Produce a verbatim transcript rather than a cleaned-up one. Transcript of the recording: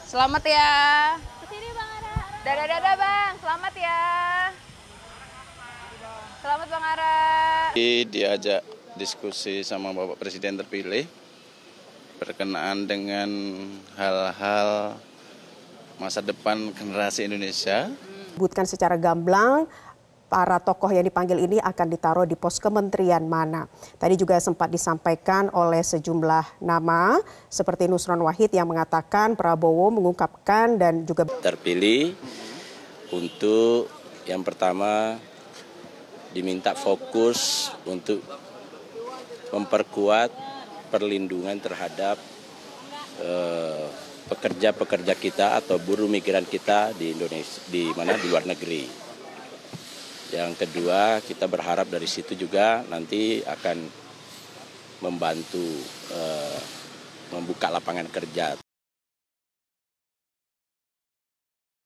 Selamat ya. Kesini Bang Ara. Dadah-dadah Bang, selamat ya. Selamat Bang Ara. Diajak diskusi sama Bapak Presiden terpilih berkenaan dengan hal-hal masa depan generasi Indonesia. Sebutkan secara gamblang, para tokoh yang dipanggil ini akan ditaruh di pos kementerian mana. Tadi juga sempat disampaikan oleh sejumlah nama, seperti Nusron Wahid yang mengatakan Prabowo mengungkapkan dan juga terpilih untuk yang pertama diminta fokus untuk memperkuat perlindungan terhadap pekerja-pekerja eh, kita atau buruh migran kita di Indonesia, di mana di luar negeri. Yang kedua, kita berharap dari situ juga nanti akan membantu eh, membuka lapangan kerja.